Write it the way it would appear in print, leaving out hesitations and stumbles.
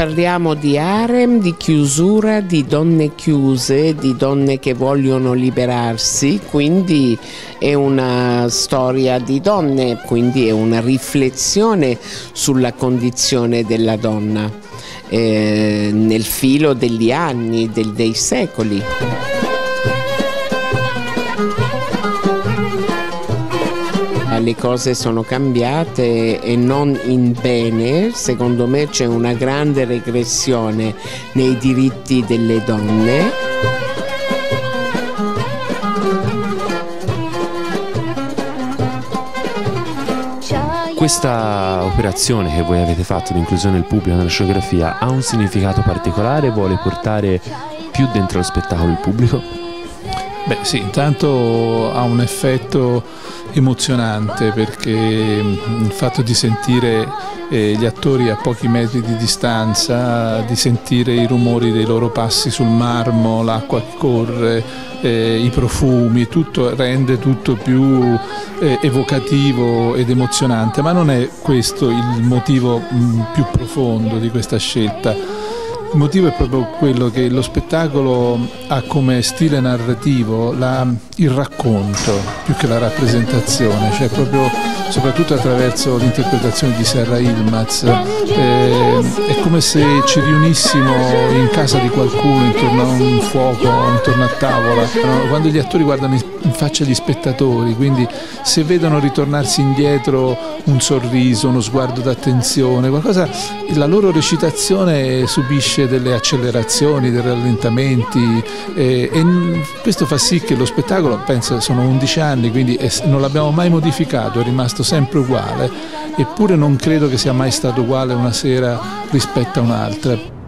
Parliamo di harem, di chiusura, di donne chiuse, di donne che vogliono liberarsi, quindi è una storia di donne, quindi è una riflessione sulla condizione della donna nel filo degli anni, dei secoli. Le cose sono cambiate e non in bene, secondo me c'è una grande regressione nei diritti delle donne. Questa operazione che voi avete fatto, l'inclusione del pubblico nella scenografia, ha un significato particolare? Vuole portare più dentro lo spettacolo il pubblico? Beh sì, intanto ha un effetto emozionante, perché il fatto di sentire gli attori a pochi metri di distanza, di sentire i rumori dei loro passi sul marmo, l'acqua che corre, i profumi, tutto rende tutto più evocativo ed emozionante, ma non è questo il motivo più profondo di questa scelta. Il motivo è proprio quello che lo spettacolo ha come stile narrativo il racconto più che la rappresentazione, cioè proprio soprattutto attraverso l'interpretazione di Serra Yilmaz. È come se ci riunissimo in casa di qualcuno intorno a un fuoco, intorno a tavola, quando gli attori guardano in faccia gli spettatori, quindi se vedono ritornarsi indietro un sorriso, uno sguardo d'attenzione, qualcosa, la loro recitazione subisce delle accelerazioni, dei rallentamenti, e questo fa sì che lo spettacolo, penso, sono 11 anni, quindi non l'abbiamo mai modificato, è rimasto sempre uguale, eppure non credo che sia mai stato uguale una sera rispetto a un'altra.